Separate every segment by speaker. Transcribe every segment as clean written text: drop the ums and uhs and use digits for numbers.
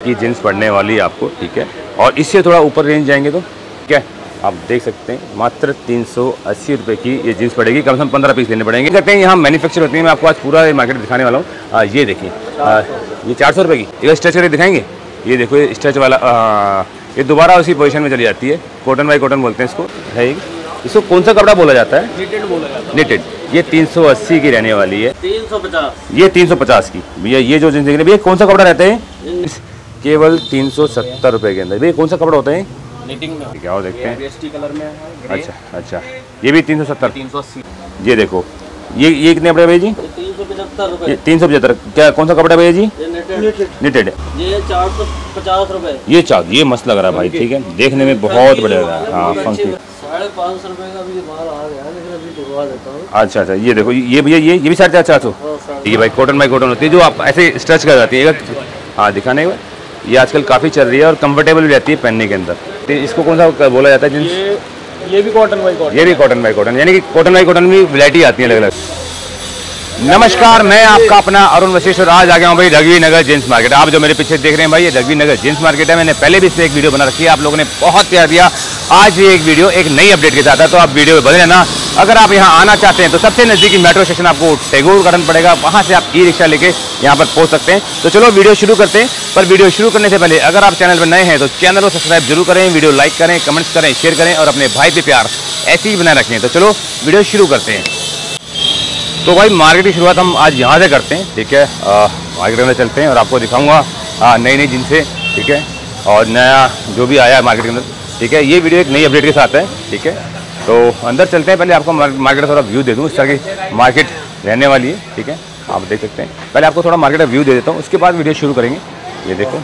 Speaker 1: की जीन्स पड़ने वाली है आपको, ठीक है। और इससे थोड़ा ऊपर रेंज जाएंगे तो ठीक है, आप देख सकते हैं मात्र 380 रुपये की ये जीन्स पड़ेगी। कम से कम 15 पीस लेने पड़ेंगे। कहते हैं यहाँ मैन्युफैक्चर होती है। मैं आपको आज पूरा मार्केट दिखाने वाला हूँ। ये देखिए, ये 400 रुपये की। ये स्ट्रेच करके दिखाएंगे। ये देखो, ये स्ट्रेच वाला ये दोबारा उसी पोजीशन में चली जाती है। कॉटन बाई कॉटन बोलते हैं इसको, है। इसको कौन सा कपड़ा बोला जाता है?
Speaker 2: निटेड बोला जाता है।
Speaker 1: निटेड। ये 380 की रहने वाली है।
Speaker 2: 350। ये
Speaker 1: 350 की भैया। ये जो जींस देख रहे हैं भैया, कौन सा कपड़ा रहता है? केवल 370 रुपये के अंदर। भैया कौन सा कपड़ा होता है?
Speaker 2: निटिंग में।
Speaker 1: ठीक है, और देखते हैं।
Speaker 2: वेस्टी कलर में है।
Speaker 1: अच्छा, ये भी 370।
Speaker 2: 380।
Speaker 1: ये देखो, ये कितने पड़े भैया जी?
Speaker 2: 375 रुपये।
Speaker 1: 375। क्या कौन सा कपड़ा भैया जी?
Speaker 2: निटेड। ये 450 रुपये।
Speaker 1: ये मस्त लग रहा है भाई, ठीक है, देखने में बहुत बढ़िया लग रहा है। हाँ, फंकी।
Speaker 2: 550 रुपये का भी माल आ गया, लेकिन अभी दिखवा देता हूँ।
Speaker 1: अच्छा, ये देखो, ये भैया ये भी 450। ठीक है भाई, कॉटन बाई कॉटन होती है, जो आप ऐसे स्ट्रेच कर जाती है। हाँ, दिखाने का ये आजकल काफ़ी चल रही है और कंफर्टेबल भी रहती है पहनने के अंदर। तो इसको कौन सा बोला जाता है जींस?
Speaker 2: ये भी कॉटन बाई कॉटन।
Speaker 1: ये भी कॉटन बाई कॉटन, यानी कि कॉटन बाई कॉटन में वैरायटी आती है अलग अलग। नमस्कार, मैं आपका अपना अरुण वशिष्ठ और आज आ गया हूँ भाई रघवी नगर जींस मार्केट। आप जो मेरे पीछे देख रहे हैं भाई, ये रघवी नगर जींस मार्केट है। मैंने पहले भी इस पर एक वीडियो बना रखी है, आप लोगों ने बहुत प्यार दिया। आज ये एक वीडियो एक नई अपडेट के साथ है, तो आप वीडियो में बने रहना। अगर आप यहाँ आना चाहते हैं तो सबसे नज़दीकी मेट्रो स्टेशन आपको टैगोर गार्डन पड़ेगा, वहाँ से आप ई-रिक्शा लेके यहाँ पर पहुँच सकते हैं। तो चलो वीडियो शुरू करते हैं। पर वीडियो शुरू करने से पहले अगर आप चैनल पर नए हैं तो चैनल को सब्सक्राइब जरूर करें, वीडियो लाइक करें, कमेंट्स करें, शेयर करें और अपने भाई पे प्यार ऐसे ही बनाए रखें। तो चलो वीडियो शुरू करते हैं। तो भाई मार्केट की शुरुआत हम आज यहाँ से करते हैं, ठीक है। मार्केट के अंदर चलते हैं और आपको दिखाऊंगा नई नई जींसें, ठीक है, और नया जो भी आया है मार्केट के अंदर, ठीक है। ये वीडियो एक नई अपडेट के साथ है, ठीक है। तो अंदर चलते हैं। पहले आपको मार्केट का थोड़ा व्यू दे दूँ, इस तरह की मार्केट रहने वाली है, ठीक है, आप देख सकते हैं। पहले आपको थोड़ा मार्केट का व्यू दे देता हूँ, उसके बाद वीडियो शुरू करेंगे। ये देखो,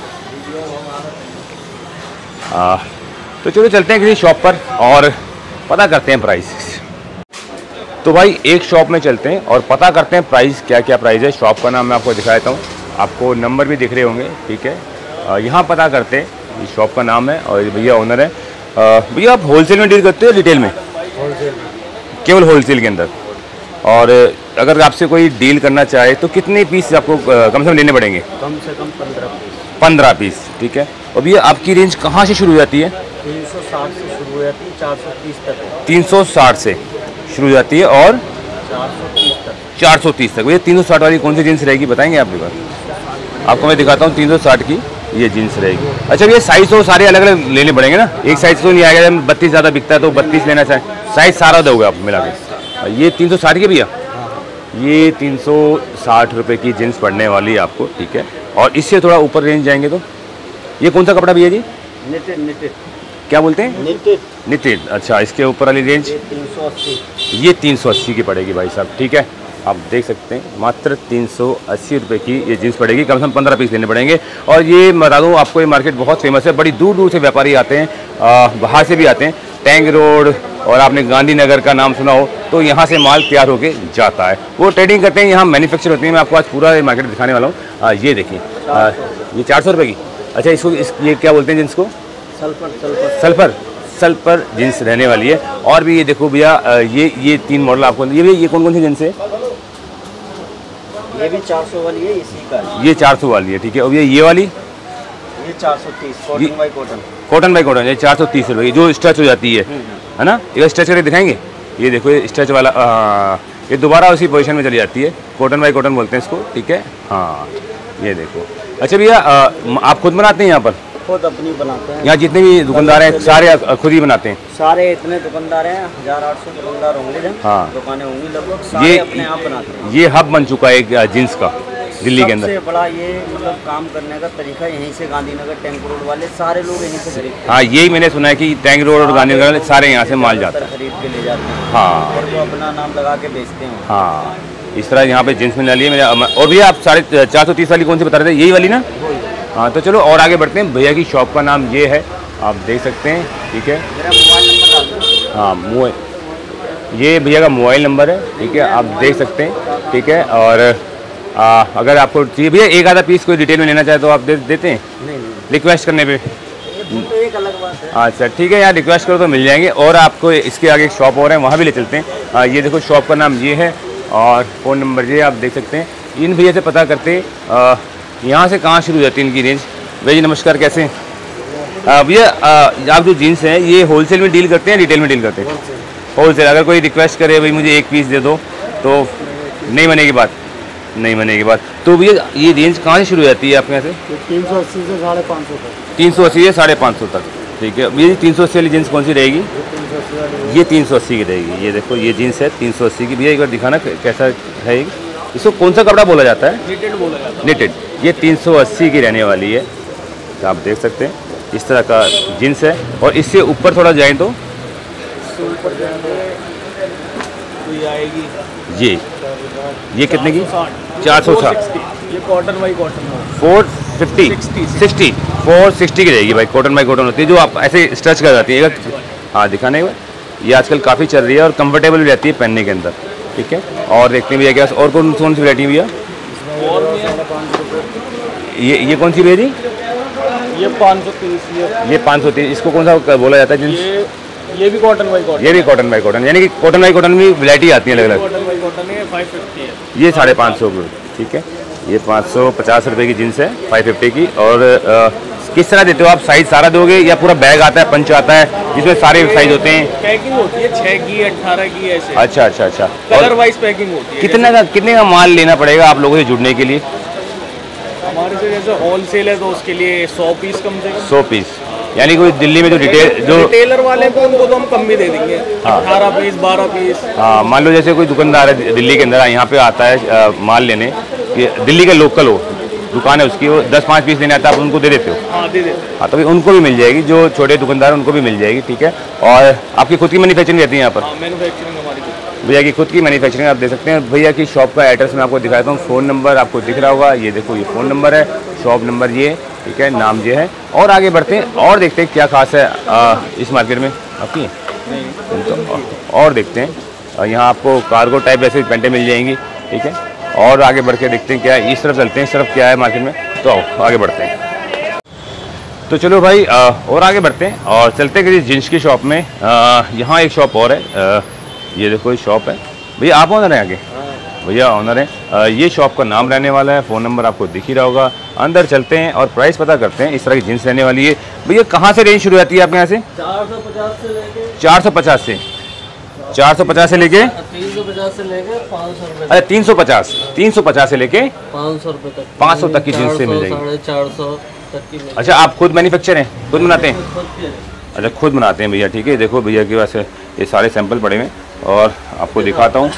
Speaker 1: तो चलो चलते हैं किसी शॉप पर और पता करते हैं प्राइस। तो भाई एक शॉप में चलते हैं और पता करते हैं प्राइस, क्या क्या प्राइस है। शॉप का नाम मैं आपको दिखा देता हूँ, आपको नंबर भी दिख रहे होंगे, ठीक है। यहाँ पता करते हैं, इस शॉप का नाम है और भैया ओनर है। भैया आप होलसेल में डील करते हो रिटेल में? होलसेल, केवल होलसेल के अंदर। और अगर आपसे कोई डील करना चाहे तो कितने पीस आपको कम से कम लेने पड़ेंगे?
Speaker 2: कम से कम 15 पीस।
Speaker 1: 15 पीस, ठीक है। और भैया आपकी रेंज कहाँ से शुरू हो जाती है?
Speaker 2: 360 से शुरू हो जाती है, 430 तक।
Speaker 1: 360 से शुरू हो जाती है और
Speaker 2: 430 तक।
Speaker 1: 430 तक। भैया 360 वाली कौन सी जींस रहेगी बताएंगे आप? आपको मैं दिखाता हूँ 360 की ये जींस रहेगी। अच्छा भैया साइज़ तो सारे अलग अलग लेने पड़ेंगे ना, एक साइज़ तो नहीं आएगा। जब 32 ज़्यादा बिकता है तो 32 लेना चाहिए, साइज़ सारा दोगे आप मिला के। ये 360 की भैया, ये 360 रुपये की जींस पड़ने वाली है आपको, ठीक है। और इससे थोड़ा ऊपर रेंज जाएंगे तो ये कौन सा कपड़ा भैया जी?
Speaker 2: निटेड।
Speaker 1: क्या बोलते हैं? निटेड। अच्छा, इसके ऊपर वाली रेंज
Speaker 2: 380।
Speaker 1: ये 380 की पड़ेगी भाई साहब, ठीक है। आप देख सकते हैं मात्र 380 रुपये की ये जींस पड़ेगी। कम से कम 15 पीस लेने पड़ेंगे। और ये बता दूँ आपको, ये मार्केट बहुत फेमस है, बड़ी दूर दूर से व्यापारी आते हैं, बाहर से भी आते हैं। टैंक रोड और आपने गांधीनगर का नाम सुना हो तो यहाँ से माल तैयार होके जाता है, वो ट्रेडिंग करते हैं, यहाँ मैन्युफैक्चर होती है। मैं आपको आज पूरा मार्केट दिखाने वाला हूँ। ये देखिए, ये 400 रुपये की। अच्छा, इसको ये क्या बोलते हैं जींस को? सल्फर जींस रहने वाली है। और भी ये देखो भैया, ये 3 मॉडल आपको। ये कौन कौन सी जींस है?
Speaker 2: ये भी 400 वाली है, इसी का
Speaker 1: ये 400 वाली है, ठीक है। और ये वाली?
Speaker 2: ये 430 cotton by cotton.
Speaker 1: Cotton by cotton, ये 430 रुपये की, जो स्ट्रेच हो जाती है ना। एक स्ट्रेच करके दिखाएंगे। ये देखो, ये स्ट्रेच वाला, ये दोबारा उसी पोजीशन में चली जाती है। कॉटन बाई कॉटन बोलते हैं इसको, ठीक है। हाँ, ये देखो। अच्छा भैया, आप खुद बनाते हैं यहाँ पर?
Speaker 2: खुद अपनी बनाते हैं।
Speaker 1: यहाँ जितने भी दुकानदार हैं सारे खुद ही बनाते हैं?
Speaker 2: सारे इतने दुकानदार हैं, 1800 दुकानदार होंगे।
Speaker 1: हाँ,
Speaker 2: दुकानें होंगी लगभग, सारे अपने आप बनाते हैं।
Speaker 1: ये हब बन चुका है एक जींस का दिल्ली के अंदर।
Speaker 2: सबसे बड़ा ये मतलब काम करने का तरीका यहीं से, गांधीनगर टैंक रोड वाले सारे लोग यहीं से खरीदते हैं।
Speaker 1: हाँ, यही मैंने सुना है कि टैंक रोड और गांधीनगर वाले सारे यहाँ से माल जाता है,
Speaker 2: खरीद के ले जाते हैं।
Speaker 1: हाँ,
Speaker 2: और वो अपना नाम लगा के बेचते हैं।
Speaker 1: हाँ, इस तरह यहाँ पे जींस मिलने वाली है मेरा। और भैया आप 430 वाली कौन सी बता रहे थे? यही वाली ना? हाँ, तो चलो और आगे बढ़ते हैं। भैया की शॉप का नाम ये है, आप देख सकते हैं, ठीक है।
Speaker 2: मेरा मोबाइल नंबर।
Speaker 1: हाँ, ये भैया का मोबाइल नंबर है, ठीक है, आप देख सकते हैं, ठीक है। और अगर आपको चाहिए भैया एक आधा पीस कोई डिटेल में लेना चाहे तो आप देते हैं? नहीं, रिक्वेस्ट करने पे?
Speaker 2: तो एक अलग बात है।
Speaker 1: अच्छा, ठीक है, यहाँ रिक्वेस्ट करो तो मिल जाएंगे। और आपको इसके आगे एक शॉप और है, वहाँ भी ले चलते हैं। ये देखो, शॉप का नाम ये है और फ़ोन नंबर ये आप देख सकते हैं। इन भैया से पता करते यहाँ से कहाँ शुरू हो जाती है इनकी रेंज? भैया नमस्कार, कैसे हैं? भैया आप जो जीन्स हैं ये होलसेल में डील करते हैं, रिटेल में डील करते हैं? होलसेल। अगर कोई रिक्वेस्ट करे भाई मुझे एक पीस दे दो तो नहीं बनेगी बात? नहीं बनेगी बात। तो भैया ये रेंज कहाँ से शुरू हो जाती है आपके यहाँ से?
Speaker 3: 380 से 550 तक।
Speaker 1: 380 से 550 तक, ठीक है। भैया 380 वाली जीन्स कौन सी रहेगी? ये 380 की रहेगी। ये देखो ये जीन्स है 380 की। भैया एक बार दिखाना कैसा है ये? इसको कौन सा कपड़ा बोला जाता है?
Speaker 3: निटेड बोला जाता है।
Speaker 1: निटेड। ये 380 की रहने वाली है, तो आप देख सकते हैं इस तरह का जीन्स है। और इससे ऊपर थोड़ा जाएं तो
Speaker 3: ऊपर जाएंगे तो ये आएगी
Speaker 1: ये कितने की?
Speaker 3: 460। ये कॉटन बाई कॉटन
Speaker 1: 450 460 की रहेगी भाई। कॉटन बाई कॉटन होती है जो आप ऐसे स्ट्रेच कर जाती है। हाँ दिखाने का ये आजकल काफ़ी चल रही है और कंफर्टेबल भी रहती है पहनने के अंदर, ठीक है। और देखते हैं भैया क्या और कौन सी वैरायटी है भैया? ये कौन सी भैया जी?
Speaker 3: ये 530।
Speaker 1: ये 530। इसको कौन सा बोला जाता है जींस?
Speaker 3: ये भी कॉटन बाई कॉटन।
Speaker 1: ये भी कॉटन बाई कॉटन, यानी कि कॉटन बाई कॉटन में वैरायटी आती है अलग अलग।
Speaker 3: कॉटन बाई कॉटन है 550 है।
Speaker 1: ये 550 रुपये, ठीक है। ये 550 रुपये की जीन्स है 550 की। और किस तरह देते हो आप? साइज सारा दोगे या पूरा बैग आता है, पंच आता है जिसमें सारे साइज होते हैं?
Speaker 3: पैकिंग होती है 6 की 18 की ऐसे।
Speaker 1: अच्छा अच्छा अच्छा।
Speaker 3: कलर वाइज पैकिंग होती है।
Speaker 1: कितने का माल लेना पड़ेगा आप लोगों से जुड़ने के लिए?
Speaker 3: हमारे से जैसे होलसेल है तो उसके लिए 100 पीस कम से कम।
Speaker 1: 100 पीस, यानी कोई दिल्ली में जो
Speaker 3: रिटेलर वाले को उनको तो हम कम भी दे देंगे। 18 पीस 12 पीस।
Speaker 1: हाँ मान लो जैसे कोई दुकानदार है दिल्ली के अंदर यहाँ पे आता है माल लेने, कि दिल्ली का लोकल हो दुकान है उसकी, वो 10-5 पीस लेने आता है, आप उनको दे देते हो?
Speaker 3: हाँ दे देते।
Speaker 1: हाँ तो भाई उनको भी मिल जाएगी, जो छोटे दुकानदार हैं उनको भी मिल जाएगी, ठीक है। और आपकी खुद की मैन्युफैक्चरिंग रहती है यहाँ पर?
Speaker 3: हाँ मैन्युफैक्चरिंग हमारी
Speaker 1: भैया की खुद की मैन्युफैक्चरिंग आप दे सकते हैं। भैया की शॉप का एड्रेस मैं आपको दिखाता हूँ। फ़ोन नंबर आपको दिख रहा होगा, ये देखो ये फ़ोन नंबर है, शॉप नंबर ये, ठीक है, नाम ये है। और आगे बढ़ते हैं और देखते हैं क्या खास है इस मार्केट में आपकी। तो और देखते हैं यहाँ आपको कार्गो टाइप वैसे पैंटें मिल जाएंगी, ठीक है। और आगे बढ़ के देखते हैं क्या है, इस तरफ चलते हैं, इस तरफ क्या है मार्केट में। तो आओ आगे बढ़ते हैं। तो चलो भाई और आगे बढ़ते हैं और चलते हैं किसी जींस की शॉप में। यहाँ एक शॉप और है, ये देखो ये शॉप है। भैया आप ऑनर हैं आगे? भैया ऑनर हैं। ये शॉप का नाम रहने वाला है, फ़ोन नंबर आपको दिख ही रहा होगा। अंदर चलते हैं और प्राइस पता करते हैं। इस तरह की जींस रहने वाली है। भैया कहाँ से रेंज शुरू होती है आपके यहाँ से?
Speaker 3: 450 से लेके
Speaker 1: 450 से 450 से लेके
Speaker 3: 350 से लेके 500 रुपए।
Speaker 1: अरे 350 से लेके
Speaker 3: 500 रुपए तक।
Speaker 1: 500 तक की जींस से मिल जाएगी।
Speaker 3: 450 तक की।
Speaker 1: अच्छा आप खुद मैन्युफैक्चर हैं, खुद बनाते हैं? अच्छा खुद बनाते हैं भैया, ठीक है। देखो भैया के पास ये सारे सैंपल पड़े हुए हैं और आपको दिखाता हूँ।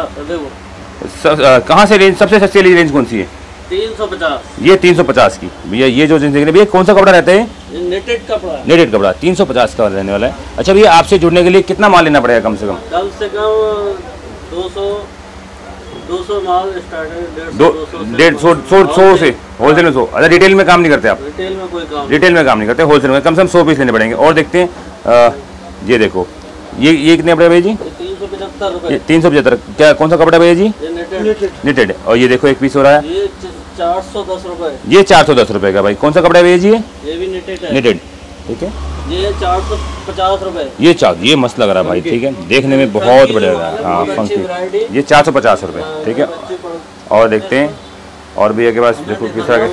Speaker 1: कहाँ से रेंज सबसे सस्ती वाली रेंज कौन सी है?
Speaker 3: 350।
Speaker 1: ये 350 की। भैया ये जो जींस देख रहे हैं भैया कौन सा कपड़ा रहता है?
Speaker 3: नेटेड कपड़ा।
Speaker 1: नेटेड कपड़ा 350 का रहने वाला है। अच्छा भैया आपसे जुड़ने के लिए कितना माल लेना पड़ेगा कम से कम?
Speaker 3: कम से कम 200 माल स्टार्ट है।
Speaker 1: 100 से होलसेल में 100। अच्छा रिटेल में काम नहीं करते आप?
Speaker 3: रिटेल में कोई काम?
Speaker 1: रिटेल में काम नहीं करते, होलसेल में कम से कम 100 पीस लेने पड़ेंगे। और देखते हैं ये देखो ये कितने कपड़े भैया जी?
Speaker 3: 375 रुपए।
Speaker 1: 375। क्या कौन सा कपड़ा भैया जी?
Speaker 3: नेटेड।
Speaker 1: निटेड। और ये देखो एक पीस हो रहा है,
Speaker 3: ये 410 रुपए।
Speaker 1: ये 410 रुपए का। भाई कौन सा कपड़ा है भैया जी?
Speaker 3: ये भी नेटेड है।
Speaker 1: निटेड, ठीक है।
Speaker 3: ये 450 रुपए।
Speaker 1: ये मस्त लग रहा है भाई, ठीक है, देखने में बहुत बढ़िया लग रहा है। हाँ फंकी। ये 450 रुपये, ठीक है। और देखते हैं और भैया के पास देखो किस तरह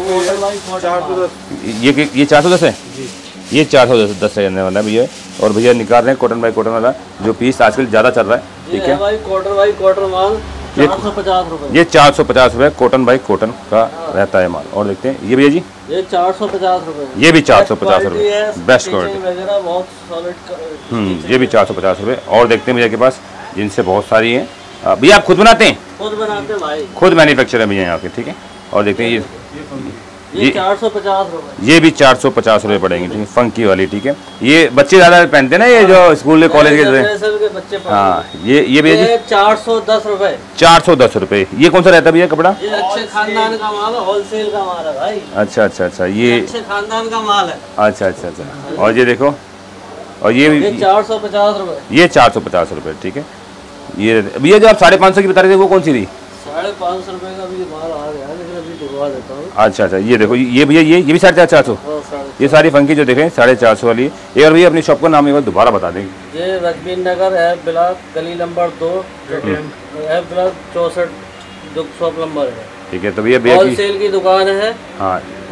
Speaker 1: के ये 410 है। ये 410 रहने वाला है भैया। और भैया निकाल रहे हैं कॉटन बाई कॉटन वाला जो पीस आजकल ज़्यादा चल रहा है, ठीक है।
Speaker 3: भाई कॉटन बाई कॉटन माल 450 रुपए।
Speaker 1: ये 450 रुपये कॉटन बाई कॉटन का रहता है माल। और देखते हैं ये भैया जी,
Speaker 3: ये 450 रुपए।
Speaker 1: ये भी 450 रुपये, बेस्ट क्वालिटी
Speaker 3: वगैरह बहुत सॉलिड।
Speaker 1: ये भी 450 रुपये। और देखते हैं भैया के पास जिनसे बहुत सारी हैं। भैया आप खुद बनाते हैं?
Speaker 3: खुद बनाते हैं भाई,
Speaker 1: खुद मैन्युफैक्चर है भैया यहाँ के, ठीक है। और देखते हैं
Speaker 3: ये 450 रुपए।
Speaker 1: ये भी 450 रुपये पड़ेंगे, ठीक है, फंकी वाली, ठीक है। ये बच्चे ज़्यादा पहनते हैं ना, ये जो स्कूल कॉलेज के
Speaker 3: बच्चे।
Speaker 1: हाँ ये भैया जी
Speaker 3: 410 रुपए।
Speaker 1: 410 रुपये। ये कौन सा रहता है भैया कपड़ा?
Speaker 3: ये अच्छे खानदान का माल है, होलसेल का माल है भाई।
Speaker 1: अच्छा अच्छा अच्छा। ये
Speaker 3: अच्छे खानदान का माल है।
Speaker 1: अच्छा अच्छा अच्छा। और ये देखो, और ये
Speaker 3: 450 रुपए।
Speaker 1: ये 450 रुपये, ठीक है। ये भैया जो आप 550 की बता रहे थे वो कौन सी थी?
Speaker 3: 550 रुपए का भी माल आ गया है, लेकिन अभी दिखवा देता हूँ।
Speaker 1: अच्छा अच्छा। ये देखो ये भैया ये भी 450। ये सारी फंकी जो देखें 450 वाली। एक और भैया अपनी शॉप का नाम एक बार दोबारा बता देंगे।
Speaker 3: ये रजबीन नगर एफ ब्लॉक गली नंबर 2 एफ ब्लॉक 64 जो शॉप नंबर है,
Speaker 1: ठीक है। तो भैया भैया
Speaker 3: होलसेल की दुकान है।
Speaker 1: हाँ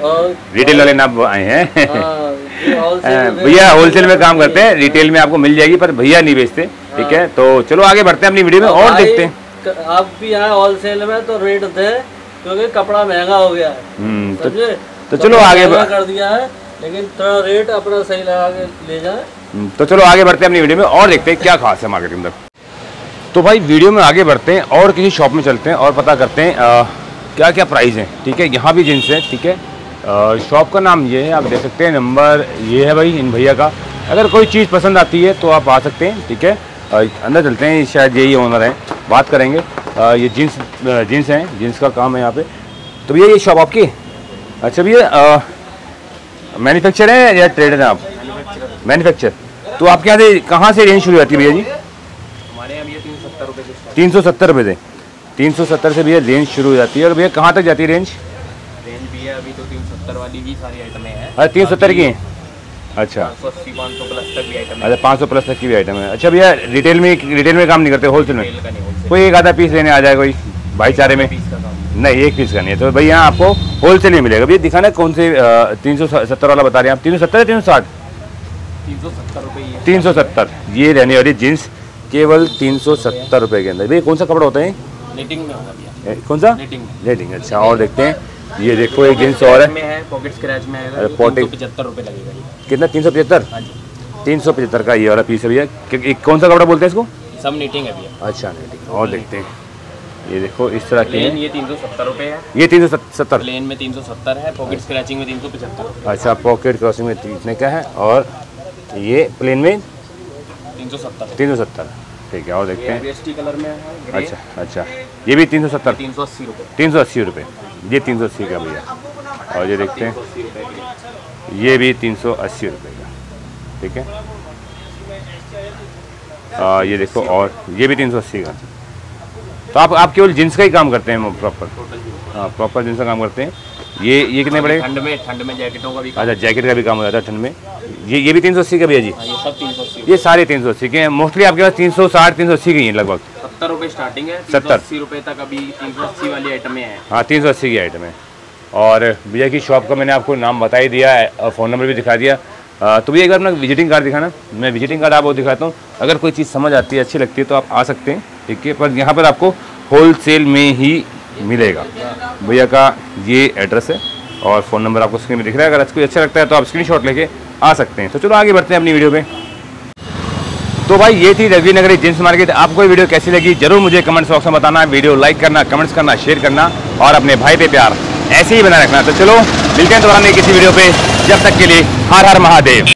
Speaker 2: और
Speaker 1: रिटेल वाले ना आए हैं।
Speaker 2: हाँ, ये wholesale
Speaker 1: भैया होलसेल में काम करते हैं, रिटेल में आपको मिल जाएगी पर भैया नहीं बेचते। ठीक है, तो चलो आगे बढ़ते हैं अपनी वीडियो में और
Speaker 2: भाई,
Speaker 1: देखते हैं।
Speaker 2: आप भी यहाँ होलसेल में तो रेट दे, क्योंकि कपड़ा महंगा हो गया है। समझे?
Speaker 1: तो चलो आगे
Speaker 2: महंगा कर दिया है, लेकिन थोड़ा रेट अपना सही लगा के ले जाए।
Speaker 1: तो चलो आगे बढ़ते हैं अपनी वीडियो में और देखते हैं क्या खास है मार्केट के अंदर। तो भाई वीडियो में आगे बढ़ते हैं और किसी शॉप में चलते हैं और पता करते हैं क्या क्या प्राइस है। ठीक है, यहाँ भी जींस है। ठीक है, शॉप का नाम ये है, आप देख सकते हैं, नंबर ये है भाई इन भैया का। अगर कोई चीज़ पसंद आती है तो आप आ सकते हैं। ठीक है, अंदर चलते हैं, शायद यही ओनर है, बात करेंगे। ये जीन्स हैं, जीन्स का काम है यहाँ पे। तो भैया ये शॉप आपकी? अच्छा भैया, मैन्युफैक्चर है या ट्रेडर हैं आप? मैन्युफैक्चर। तो आपके यहाँ से कहाँ से रेंज शुरू होती है भैया जी?
Speaker 3: हमारे यहाँ भैया 370 रुपये से
Speaker 1: 370 रुपये से 370 से भैया रेंज शुरू हो जाती है। और भैया कहाँ तक जाती है रेंज?
Speaker 3: रेंज भैया अभी तो 370 वाली ही सारी आइटमें हैं।
Speaker 1: अरे 370 की हैं? अच्छा
Speaker 3: 580 500 प्लस तक भी आइटम है।
Speaker 1: अच्छा, 500 प्लस तक की भी आइटम है। अच्छा भैया, रिटेल में काम नहीं करते, होलसेल में?
Speaker 3: का नहीं होलसेल
Speaker 1: कोई एक आधा पीस लेने आ जाए कोई भाईचारे में?
Speaker 3: पीस का काम
Speaker 1: नहीं, एक पीस का नहीं है। तो भैया आपको होलसेल में मिलेगा। भैया दिखाना कौन से 370 वाला बता रहे हैं आप? 370 या 360?
Speaker 3: 370 रुपये ही है।
Speaker 1: 370 ये रहने वाली जीन्स केवल 370 रुपये के अंदर। भैया कौन सा कपड़ा होता है?
Speaker 3: नेटिंग में होगा भैया।
Speaker 1: कौन सा?
Speaker 3: नेटिंग में।
Speaker 1: रेटिंग। अच्छा, और देखते हैं, ये देखो एक जीन्स और है।
Speaker 3: में है, पॉकेट स्क्रैच में आएगा।
Speaker 1: अरे पॉकेट-
Speaker 3: 375 रुपये लगेगा ये।
Speaker 1: कितना? 375?
Speaker 3: हाँ जी,
Speaker 1: 375 का ये वाला पीस है भैया। कौन सा कपड़ा बोलते हैं इसको?
Speaker 3: सब नीटिंग है भैया।
Speaker 1: अच्छा रेटिंग। और देखते हैं, ये देखो इस तरह की
Speaker 3: प्लेन
Speaker 1: है।
Speaker 3: ये 370 रुपये है।
Speaker 1: ये 370।
Speaker 3: प्लेन में 370 है, पॉकेट स्क्रैचिंग में 375 रुपये।
Speaker 1: अच्छा, पॉकेट क्रॉसिंग में इतने का है और ये प्लेन में
Speaker 3: 370।
Speaker 1: 370। ठीक है, और देखते हैं।
Speaker 3: वेस्टी कलर में है ग्रे।
Speaker 1: अच्छा अच्छा, ये भी 370।
Speaker 3: 380 रुपये।
Speaker 1: 380 रुपये, ये 380 का भैया। और ये देखते हैं,
Speaker 3: 380 रुपये की।
Speaker 1: ये भी 380 रुपये का। ठीक है, ये देखो, और ये भी 380 का। तो आप केवल जींस का ही काम करते हैं प्रॉपर? हाँ, प्रॉपर जींस का काम करते हैं। ये कितने पड़ेगा?
Speaker 3: ठंड में जैकेटों का भी
Speaker 1: अच्छा, जैकेट का भी काम हो जाता है ठंड में। ये भी 380 का भैया जी?
Speaker 3: हाँ, ये सब 380।
Speaker 1: ये सारे 380 के हैं। मोस्टली आपके पास 360 380 की हैं लगभग।
Speaker 3: 70 रुपये स्टार्टिंग है।
Speaker 1: 70।
Speaker 3: 380 रुपये तक अभी 380 वाली आइटमें हैं।
Speaker 1: हाँ, 380 की आइटम है। और भैया की शॉप का मैंने आपको नाम बता ही दिया है और फ़ोन नंबर भी दिखा दिया। तो भैया एक बार अपना विजिटिंग कार्ड दिखाना। मैं विजिटिंग कार्ड आपको दिखाता हूँ। अगर कोई चीज़ समझ आती है, अच्छी लगती है तो आप आ सकते हैं। ठीक है, पर यहाँ पर आपको होलसेल में ही मिलेगा। भैया का ये एड्रेस है और फ़ोन नंबर आपको स्क्रीन में दिख रहा है। अगर कोई अच्छा लगता है तो आप स्क्रीनशॉट लेके आ सकते हैं। तो चलो आगे बढ़ते हैं अपनी वीडियो में। तो भाई ये थी रघवी नगरी जींस मार्केट। आपको ये वीडियो कैसी लगी जरूर मुझे कमेंट बॉक्स में बताना। वीडियो लाइक करना, कमेंट्स करना, शेयर करना और अपने भाई पे प्यार ऐसे ही बना रखना। तो चलो मिलते हैं दोबारा नई किसी वीडियो पे। जब तक के लिए हर हर महादेव।